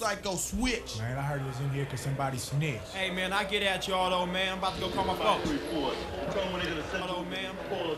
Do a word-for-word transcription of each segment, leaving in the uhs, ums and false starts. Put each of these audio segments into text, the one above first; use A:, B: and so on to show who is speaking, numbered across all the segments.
A: psycho switch.
B: Man, I heard he was in here because somebody snitched.
C: Hey, man, I get at y'all, though, man. I'm about to go call my folks. Hello, man.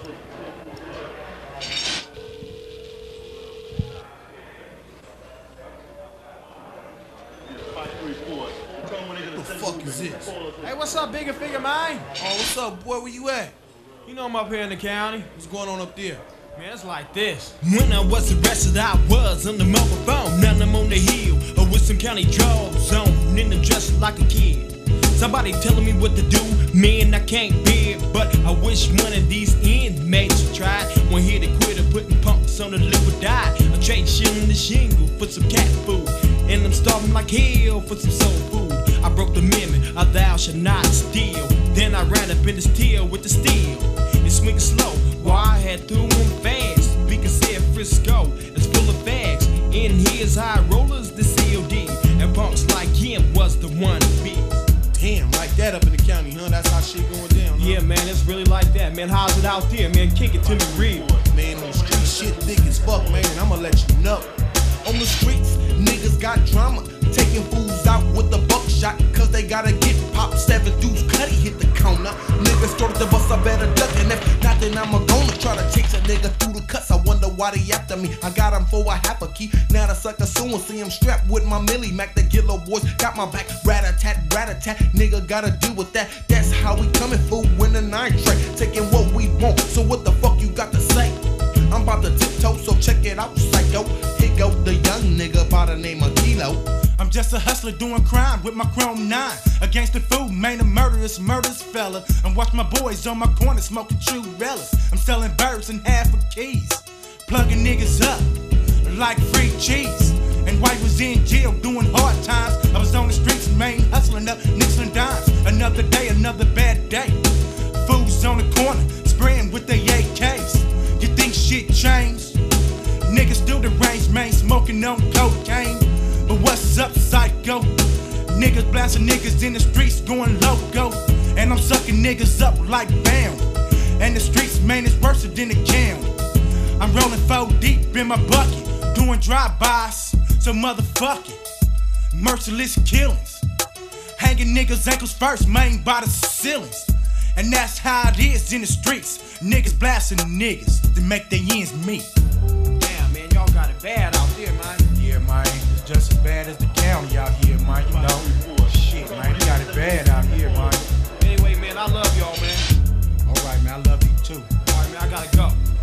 A: What the fuck is this?
C: Hey, what's up, bigger figure, man?
A: Oh, what's up, boy? Where you at?
C: You know I'm up here in the county.
A: What's going on up there?
C: Man, it's like this.
D: When I was arrested, I was on the microphone. Now I'm on the hill, or with some county drugs on, and I'm dressed like a kid. Somebody telling me what to do, man, I can't bear it. But I wish one of these inmates tried. One here to quit or putting punks on the liquid die. I trade shilling the shingle for some cat food, and I'm starving like hell for some soul food. I broke the amendment, of thou shalt not steal. Then I ran up in the steel with the steel and swinging slow. Why I had threw him fast because said Frisco is full of fags. In his high rollers, the C O D, and punks like him was the one to be.
A: Damn, like that up in the county, huh? That's how shit going down, huh?
C: Yeah, man, it's really like that, man. How's it out there, man? Kick it to me real.
A: Man, on the street shit thick as fuck, man, and I'ma let you know. On the streets, niggas got drama, taking fools out with the buckshot, cause they gotta get popped. Seven dudes, Cuddy hit the counter. Niggas started the bus, I better duck, and if not, then I'm gonna try to chase a nigga through the cuts. I wonder why they after me. I got him for a half a key. Now the sucker soon see him strapped with my Millie Mac. The Gillo boys got my back. Rat-a-tat, rat-a-tat. Nigga gotta deal with that. That's how we coming, fool. When the nine track, taking what we want. So what the fuck you got to say? I'm about to tiptoe, so check it out, psycho. Here go the young nigga by the name of Kilo.
B: I'm just a hustler doing crime with my chrome nine. Against the food, man, a murderous, murderous fella. And watch my boys on my corner smoking true relics. I'm selling birds and half of keys, plugging niggas up like free cheese. And white was in jail doing hard times. I was on the streets, man, hustling up nicks and dimes. Another day, another bad day. Fools on the corner, spraying with their A Ks. You think shit changed? Niggas still deranged, man, smoking on cocaine. But what's up, psycho? Niggas blasting niggas in the streets going loco. And I'm sucking niggas up like bam. And the streets, man, is worse than the county. I'm rolling four deep in my bucket, doing drive-bys, so motherfucking merciless killings. Hanging niggas' ankles first, man, by the ceilings. And that's how it is in the streets. Niggas blasting niggas to make their ends meet.
C: Damn, man, y'all got it bad out there, man.
B: Yeah, man, it's just as bad as the county out here, man, you know. Shit, man, we got it bad out here, man.
C: Anyway, man, I love y'all, man.
B: All right, man, I love you too.
C: All right, man, I gotta go.